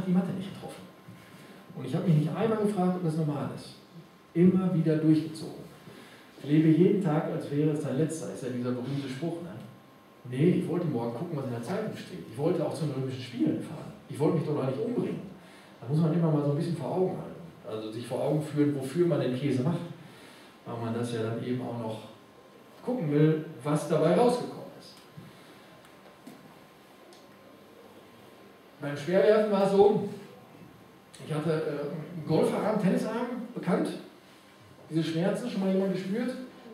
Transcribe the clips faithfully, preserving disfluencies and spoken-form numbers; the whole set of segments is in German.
die Matte nicht getroffen. Und ich habe mich nicht einmal gefragt, ob das normal ist. Immer wieder durchgezogen. Ich lebe jeden Tag, als wäre es dein letzter, ist ja dieser berühmte Spruch. Ne? Nee, ich wollte morgen gucken, was in der Zeitung steht. Ich wollte auch zu den Olympischen Spielen fahren. Ich wollte mich doch noch nicht umbringen. Da muss man immer mal so ein bisschen vor Augen halten. Also sich vor Augen führen, wofür man den Käse macht. Weil man das ja dann eben auch noch gucken will, was dabei rausgekommen ist. Beim Schwerwerfen war es so, ich hatte äh, einen Golferarm, Tennisarm, bekannt. Diese Schmerzen, schon mal jemand gespürt?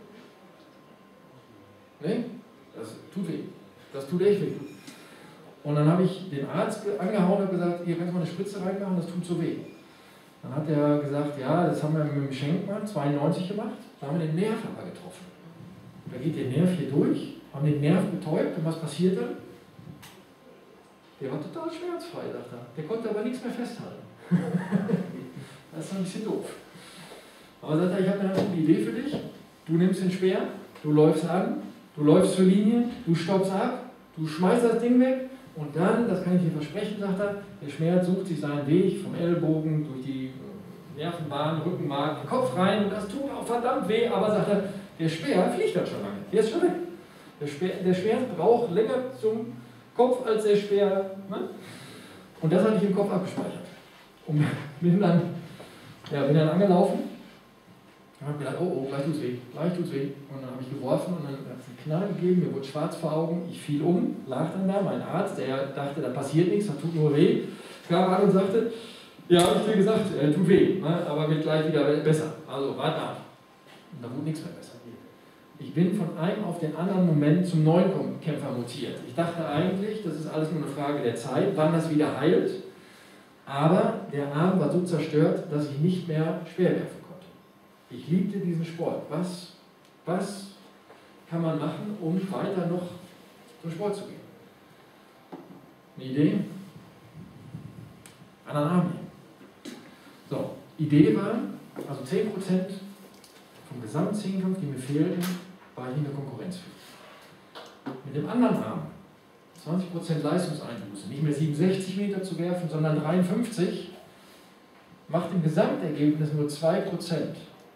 Nee? Das tut weh. Das tut echt weh. Und dann habe ich den Arzt angehauen und gesagt, hier kannst du mal eine Spritze reinmachen, das tut so weh. Dann hat er gesagt, ja, das haben wir mit dem Schenkmann zweiundneunzig gemacht, da haben wir den Nerv aber getroffen. Da geht der Nerv hier durch, haben den Nerv betäubt und was passiert dann? Der war total schmerzfrei, sagt er. Der konnte aber nichts mehr festhalten. Das ist ein bisschen doof. Aber sagt er, ich habe eine gute Idee für dich. Du nimmst den Speer, du läufst an, du läufst zur Linie, du stoppst ab, du schmeißt das Ding weg und dann, das kann ich dir versprechen, sagt er, der Schmerz sucht sich seinen Weg vom Ellbogen durch die Nervenbahn, Rückenmark, den Kopf rein und das tut auch verdammt weh, aber sagt er, der Speer fliegt dann schon lange, der ist schon weg. Der, Speer, der Schmerz braucht länger zum Kopf als der Speer. Ne? Und das hatte ich im Kopf abgespeichert. Und bin dann, ja, bin dann angelaufen und habe gedacht, oh, oh, gleich tut's weh, gleich tut's weh. Und dann habe ich geworfen und dann hat es einen Knall gegeben, mir wurde schwarz vor Augen, ich fiel um, lag dann da, mein Arzt, der dachte, da passiert nichts, das tut nur weh, kam an und sagte, ja, habe ich dir gesagt, äh, tut weh, ne, aber wird gleich wieder besser, also warte ab. Und da wurde nichts mehr besser. Ich bin von einem auf den anderen Moment zum neuen Kämpfer mutiert. Ich dachte eigentlich, das ist alles nur eine Frage der Zeit, wann das wieder heilt, aber der Arm war so zerstört, dass ich nicht mehr schwer werfen konnte. Ich liebte diesen Sport. Was, was kann man machen, um weiter noch zum Sport zu gehen? Eine Idee? Anderen Arm nehmen. So, Idee war, also zehn Prozent vom Gesamtzehnkampf, die mir fehlten, war ich in der Konkurrenz für. Mit dem anderen Arm zwanzig Prozent Leistungseinbuße, nicht mehr siebenundsechzig Meter zu werfen, sondern dreiundfünfzig, macht im Gesamtergebnis nur zwei Prozent.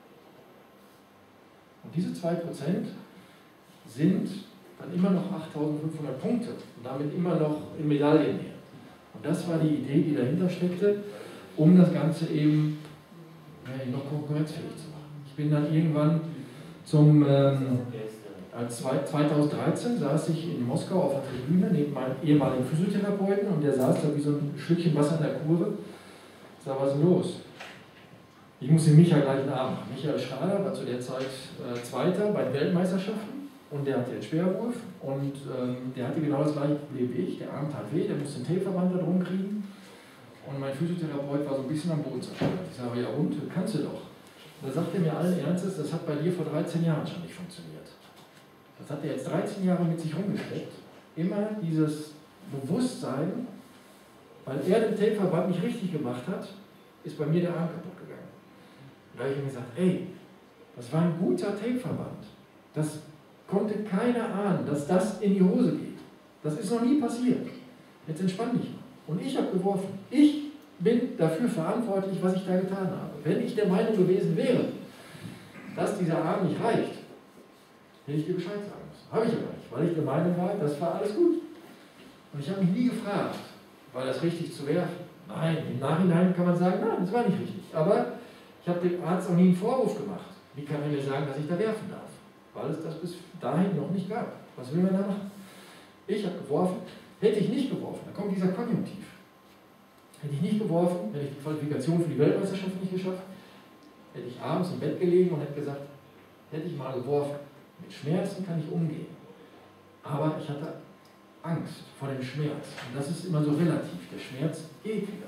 Und diese zwei Prozent sind dann immer noch achttausendfünfhundert Punkte und damit immer noch in Medaillennähe. Und das war die Idee, die dahinter steckte, um das Ganze eben ja, noch konkurrenzfähig zu machen. Ich bin dann irgendwann zum, ähm, als zweitausenddreizehn saß ich in Moskau auf der Tribüne neben meinem ehemaligen Physiotherapeuten und der saß da wie so ein Schlückchen Wasser in der Kurve. Ich sag, was ist denn los? Ich muss den Michael gleich nachmachen. Michael Schrader war zu der Zeit äh, Zweiter bei den Weltmeisterschaften und der hatte den Schwerwurf und ähm, der hatte genau das gleiche Problem wie ich. Der Arm tat weh, der musste einen Tapeverband da drum kriegen und mein Physiotherapeut war so ein bisschen am Boden zerstört. Ich sage, ja und, kannst du doch. Da sagt er mir allen Ernstes, das hat bei dir vor dreizehn Jahren schon nicht funktioniert. Das hat er jetzt dreizehn Jahre mit sich rumgesteckt. Immer dieses Bewusstsein, weil er den Tapeverband nicht richtig gemacht hat, ist bei mir der Arm kaputt gegangen. Da habe ich ihm gesagt, ey, das war ein guter Tapeverband. Das konnte keiner ahnen, dass das in die Hose geht. Das ist noch nie passiert. Jetzt entspann dich mal. Und ich habe geworfen. Ich bin dafür verantwortlich, was ich da getan habe. Wenn ich der Meinung gewesen wäre, dass dieser Arm nicht reicht, hätte ich dir Bescheid sagen müssen. Habe ich aber nicht, weil ich der Meinung war, das war alles gut. Und ich habe mich nie gefragt, war das richtig zu werfen? Nein, im Nachhinein kann man sagen, nein, das war nicht richtig. Aber ich habe dem Arzt auch nie einen Vorwurf gemacht. Wie kann er mir sagen, dass ich da werfen darf? Weil es das bis dahin noch nicht gab. Was will man da machen? Ich habe geworfen. Hätte ich nicht geworfen, da kommt dieser Konjunktiv. Hätte ich nicht geworfen, hätte ich die Qualifikation für die Weltmeisterschaft nicht geschafft, hätte ich abends im Bett gelegen und hätte gesagt, hätte ich mal geworfen. Mit Schmerzen kann ich umgehen. Aber ich hatte Angst vor dem Schmerz. Und das ist immer so relativ. Der Schmerz geht wieder.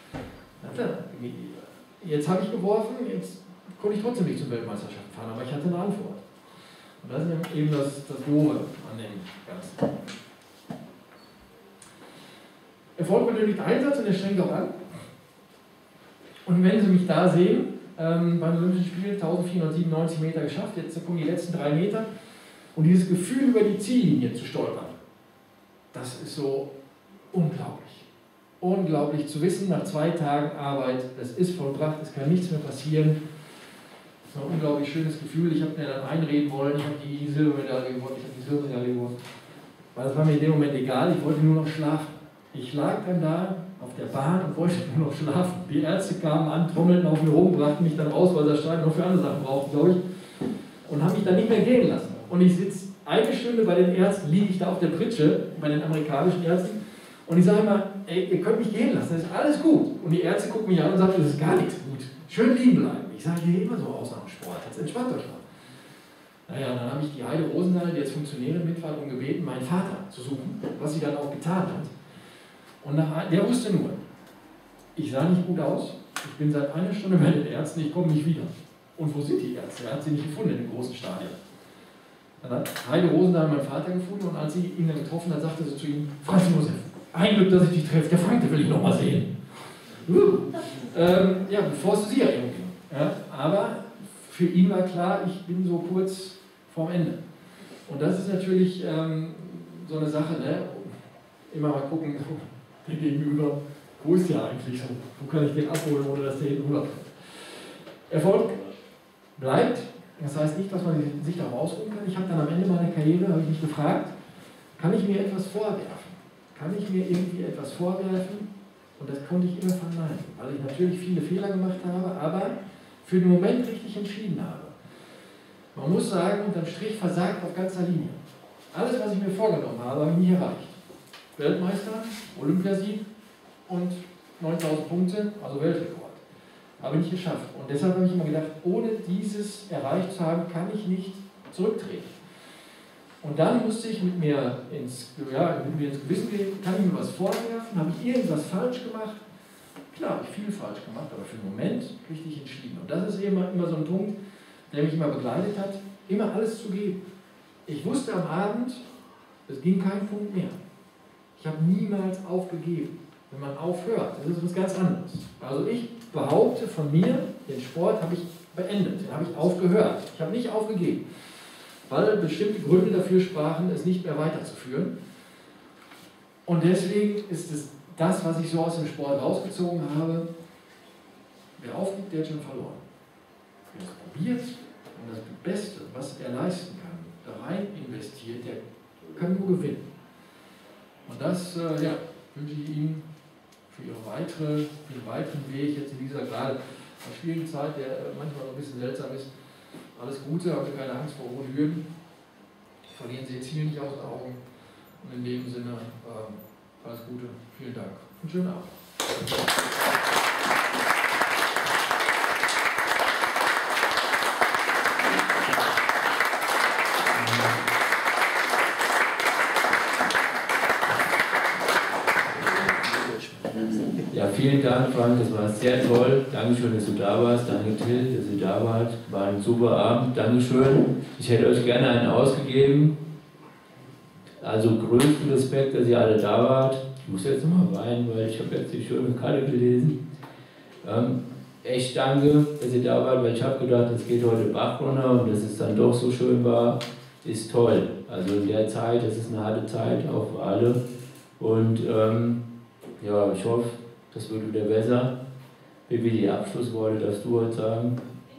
Jetzt habe ich geworfen, jetzt konnte ich trotzdem nicht zur Weltmeisterschaft fahren, aber ich hatte eine Antwort. Und das ist eben das, das Doofe an dem Ganzen. Erfolg benötigt Einsatz und er strengt auch an. Und wenn Sie mich da sehen, ähm, beim Olympischen Spiel eintausendvierhundertsiebenundneunzig Meter geschafft, jetzt kommen die letzten drei Meter und dieses Gefühl über die Ziellinie zu stolpern, das ist so unglaublich. unglaublich zu wissen, nach zwei Tagen Arbeit, es ist vollbracht, es kann nichts mehr passieren. Das war ein unglaublich schönes Gefühl. Ich habe mir dann einreden wollen, ich habe die Silbermedaille gewonnen, ich habe die Silbermedaille gewonnen. Weil das war mir in dem Moment egal, ich wollte nur noch schlafen. Ich lag dann da auf der Bahn und wollte nur noch schlafen. Die Ärzte kamen an, trommelten auf mir rum, brachten mich dann raus, weil sie das Stein noch für andere Sachen brauchten, glaube ich. Und haben mich dann nicht mehr gehen lassen. Und ich sitze eine Stunde bei den Ärzten, liege ich da auf der Pritsche, bei den amerikanischen Ärzten. Und ich sage immer, ey, ihr könnt mich gehen lassen, das ist alles gut. Und die Ärzte gucken mich an und sagen, das ist gar nichts gut. Schön liegen bleiben. Ich sage, ich gehe immer so aus nach dem Sport, jetzt entspannt euch mal. Naja, dann habe ich die Heide Rosendahl, die jetzt Funktionärin mit war, um gebeten, meinen Vater zu suchen, was sie dann auch getan hat. Und nach, der wusste nur, ich sah nicht gut aus, ich bin seit einer Stunde bei den Ärzten, ich komme nicht wieder. Und wo sind die Ärzte? Er hat sie nicht gefunden in dem großen Stadion. Dann hat Heide Rosendahl meinen Vater gefunden und als sie ihn dann getroffen hat, sagte sie zu ihm, Franz Josef, ein Glück, dass ich dich treffe, der Frank, den will ich noch mal sehen. Uh. Ähm, ja, bevor es zu sie ja irgendwie. Ja, aber für ihn war klar, ich bin so kurz vorm Ende. Und das ist natürlich ähm, so eine Sache, ne? Immer mal gucken, der Gegenüber, wo ist der eigentlich so? Wo kann ich den abholen, ohne dass der hinten rüberfällt? Erfolg bleibt, das heißt nicht, dass man sich darauf ausruhen kann. Ich habe dann am Ende meiner Karriere, habe ich mich gefragt, kann ich mir etwas vorwerfen? Kann ich mir irgendwie etwas vorwerfen? Und das konnte ich immer verneinen, weil ich natürlich viele Fehler gemacht habe, aber für den Moment richtig entschieden habe. Man muss sagen, unterm Strich versagt auf ganzer Linie. Alles, was ich mir vorgenommen habe, habe ich nie erreicht. Weltmeister, Olympiasieg und neuntausend Punkte, also Weltrekord. Habe ich nicht geschafft. Und deshalb habe ich immer gedacht, ohne dieses erreicht zu haben, kann ich nicht zurücktreten. Und dann musste ich mit mir ins, ja, mit mir ins Gewissen gehen, kann ich mir was vorwerfen, habe ich irgendwas falsch gemacht? Klar, habe ich viel falsch gemacht, aber für den Moment richtig entschieden. Und das ist immer, immer so ein Punkt, der mich immer begleitet hat, immer alles zu geben. Ich wusste am Abend, es ging kein Punkt mehr. Ich habe niemals aufgegeben. Wenn man aufhört, das ist was ganz anderes. Also ich behaupte von mir, den Sport habe ich beendet, den habe ich aufgehört. Ich habe nicht aufgegeben, weil bestimmte Gründe dafür sprachen, es nicht mehr weiterzuführen. Und deswegen ist es das, was ich so aus dem Sport rausgezogen habe, wer aufgibt, der hat schon verloren. Wer es probiert und das Beste, was er leisten kann, da rein investiert, der kann nur gewinnen. Und das äh, ja, wünsche ich Ihnen für, ihre weitere, für Ihren weiteren Weg jetzt in dieser gerade schwierigen Zeit, der manchmal noch ein bisschen seltsam ist. Alles Gute, haben Sie keine Angst vor hohen Hürden. Verlieren Sie Ihr Ziel nicht aus den Augen. Und in dem Sinne, äh, alles Gute, vielen Dank und schönen Abend. Ja, vielen Dank, Frank, das war sehr toll. Dankeschön, dass du da warst. Danke, Till, dass ihr da wart. War ein super Abend. Dankeschön. Ich hätte euch gerne einen ausgegeben. Also größten Respekt, dass ihr alle da wart. Ich muss jetzt nochmal weinen, weil ich habe jetzt die schöne Karte gelesen. Ähm, echt danke, dass ihr da wart, weil ich habe gedacht, es geht heute Bach runter und dass es dann doch so schön war, ist toll. Also in der Zeit, das ist eine harte Zeit, auch für alle. Und ähm, ja, ich hoffe, das wird wieder besser. Wie die Abschlussworte darfst du heute sagen?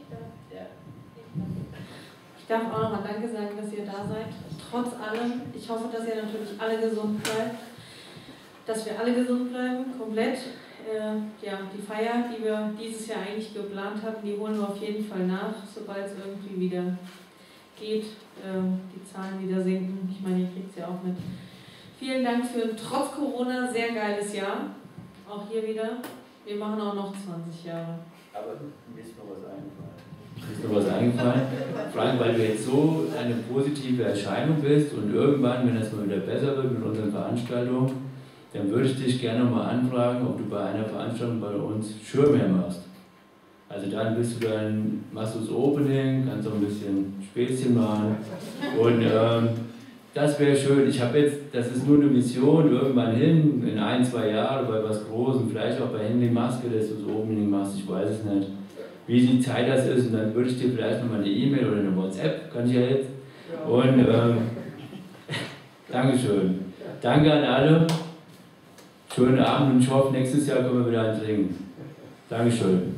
Ich darf auch nochmal Danke sagen, dass ihr da seid. Trotz allem, ich hoffe, dass ihr natürlich alle gesund bleibt. Dass wir alle gesund bleiben, komplett. Äh, ja, die Feier, die wir dieses Jahr eigentlich geplant hatten, die holen wir auf jeden Fall nach, sobald es irgendwie wieder geht, äh, die Zahlen wieder sinken. Ich meine, ihr kriegt es ja auch mit. Vielen Dank für ein trotz Corona sehr geiles Jahr. Auch hier wieder. Wir machen auch noch zwanzig Jahre. Aber mir ist noch was eingefallen. Mir ist noch was eingefallen. Vor allem, weil du jetzt so eine positive Erscheinung bist und irgendwann, wenn das mal wieder besser wird mit unseren Veranstaltungen, dann würde ich dich gerne mal anfragen, ob du bei einer Veranstaltung bei uns Schirmherr machst. Also dann bist du dann, machst du das Opening, kannst auch ein bisschen Späßchen machen und ähm, das wäre schön. Ich habe jetzt, das ist nur eine Vision, irgendwann hin, in ein, zwei Jahren bei was Großem, vielleicht auch bei Henry Maske, dass du das Opening machst, ich weiß es nicht, wie die Zeit das ist und dann würde ich dir vielleicht nochmal eine E-Mail oder eine WhatsApp, kann ich ja jetzt. Und ähm, Dankeschön. Danke an alle. Schönen Abend und ich hoffe, nächstes Jahr können wir wieder einen singen. Dankeschön.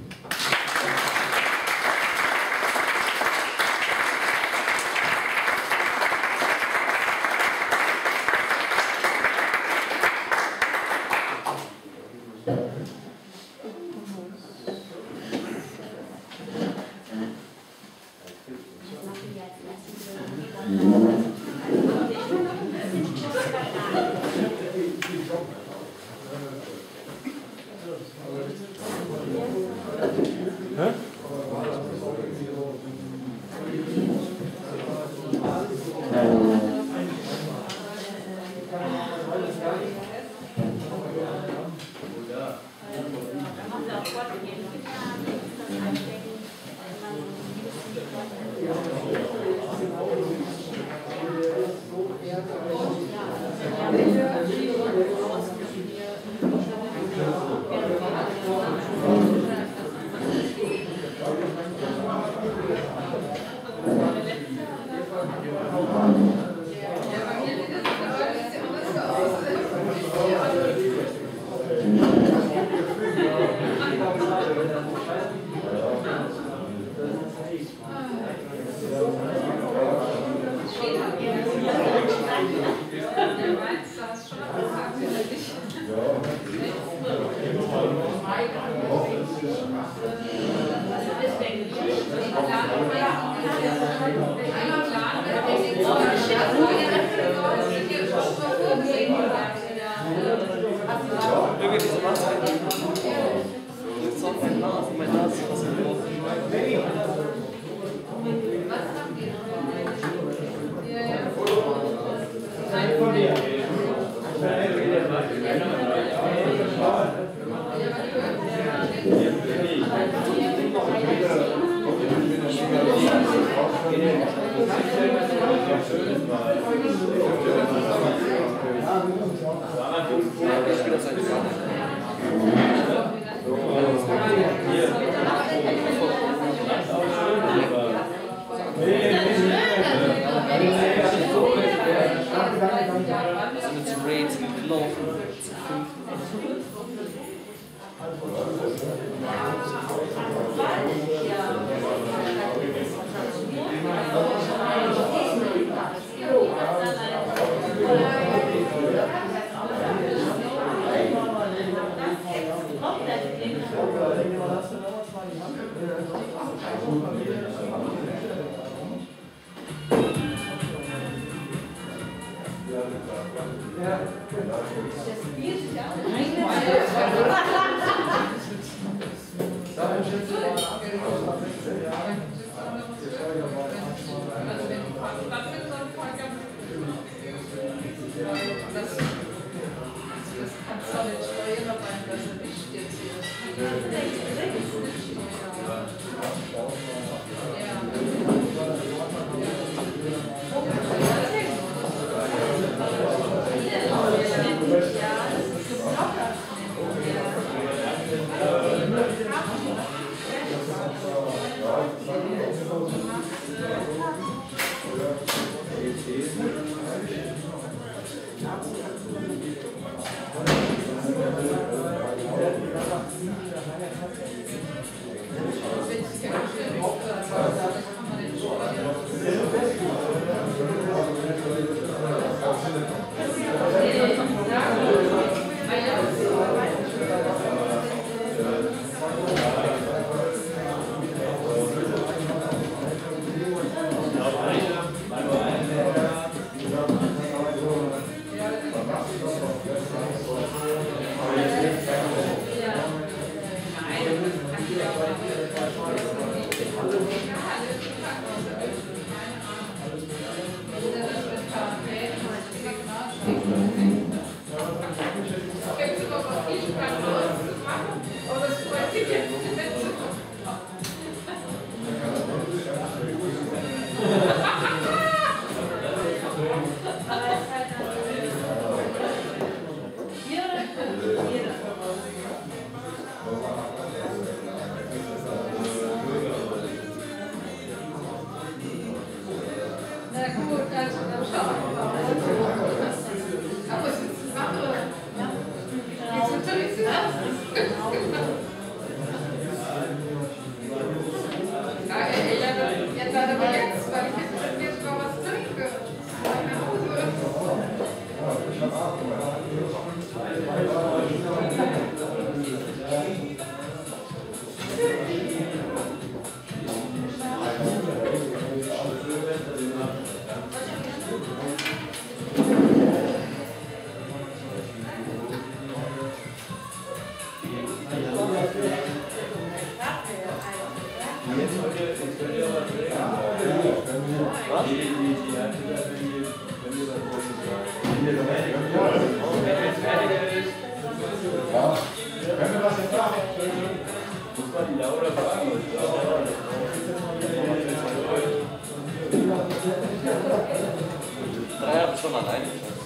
Drei habe ich schon alleine.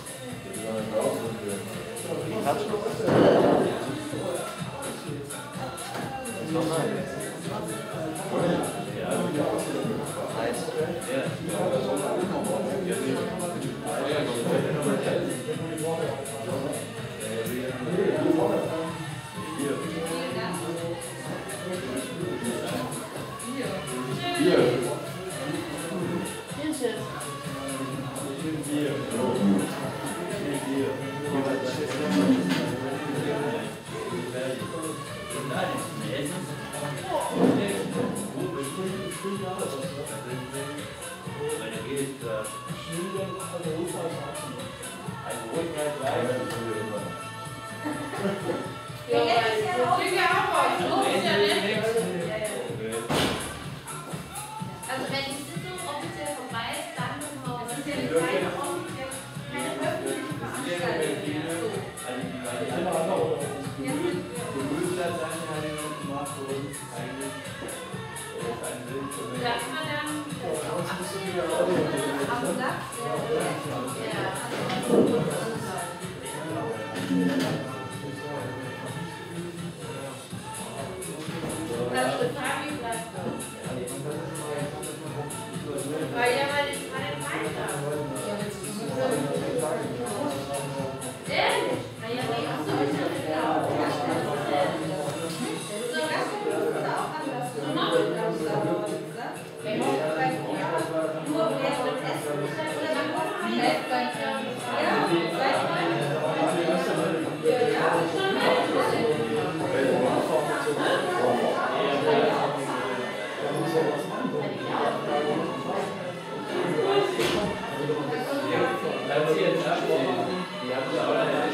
Also wenn die Sitzung offiziell vorbei ist, dann können wir das ist ja keine offizielle, keine öffentliche Veranstaltung mehr. Darf man dann auch abschieben am Platz? Das ist total bleibt. Weil ja, weil ich meine Zeit habe. Ehrlich? Na ja, nee, ach so, ist ja genau. So, das ist auch anders. So machen wir das. Wenn man bei ja, nur erst mit Essen oder dann kommt man ja, seit wann? Ja, schon mal. Lass sie jetzt abstehen. Die haben ja auch eine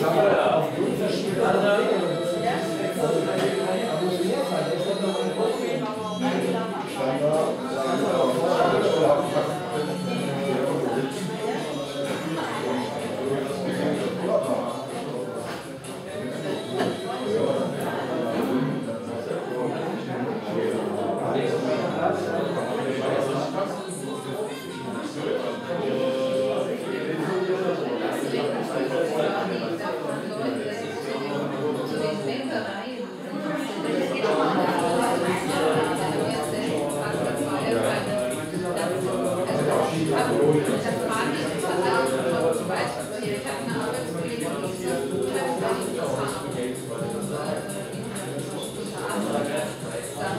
Ja, ja.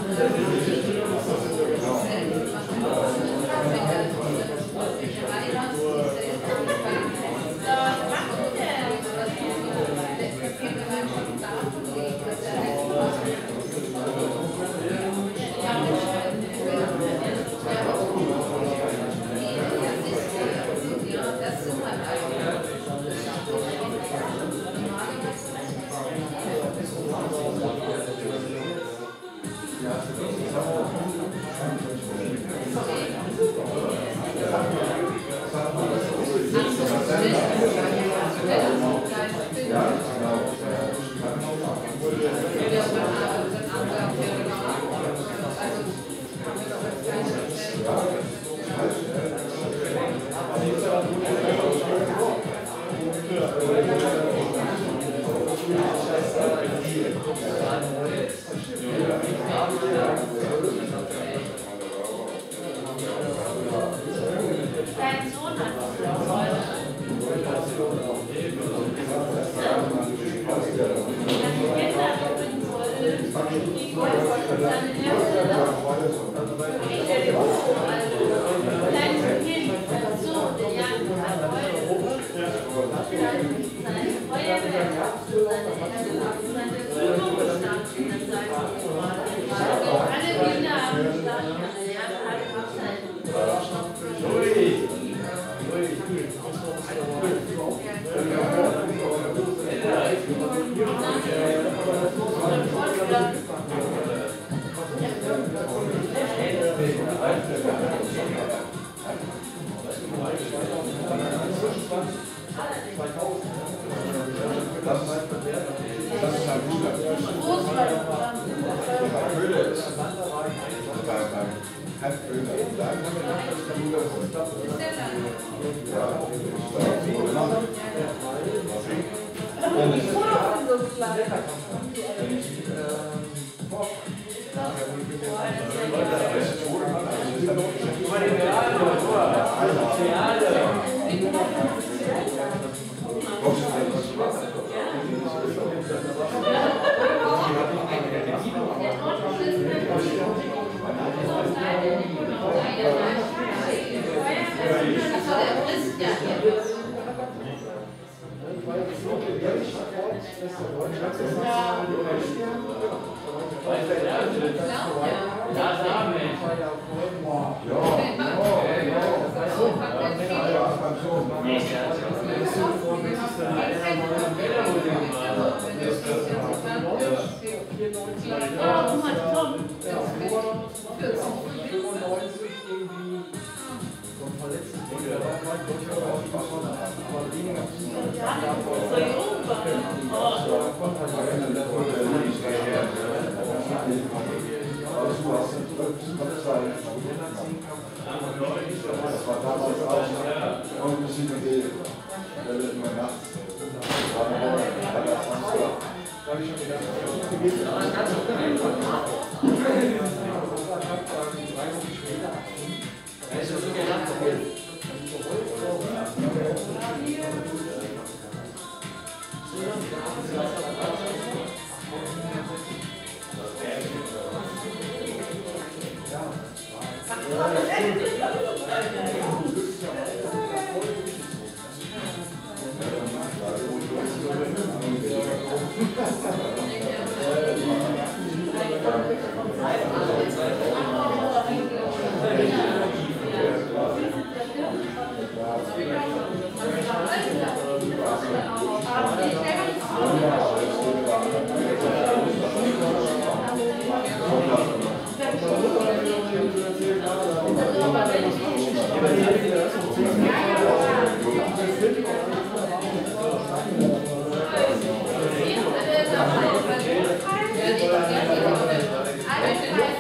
I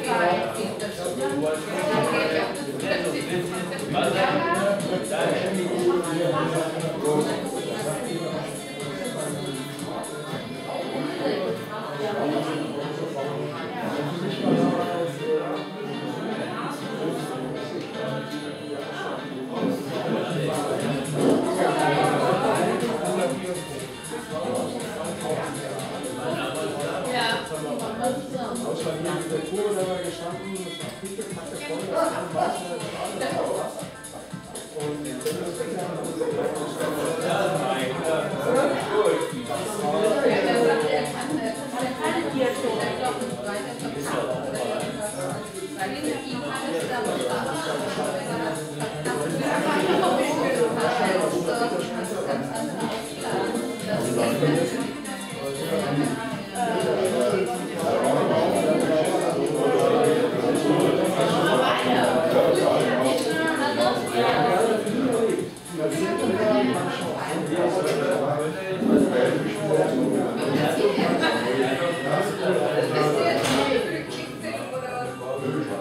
Oder was?